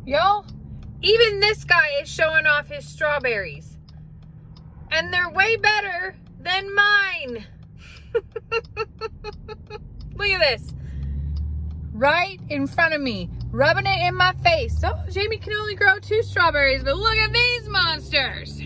Y'all, even this guy is showing off his strawberries. And they're way better than mine. Look at this. Right in front of me, rubbing it in my face. Oh, Jamie can only grow 2 strawberries, but look at these monsters.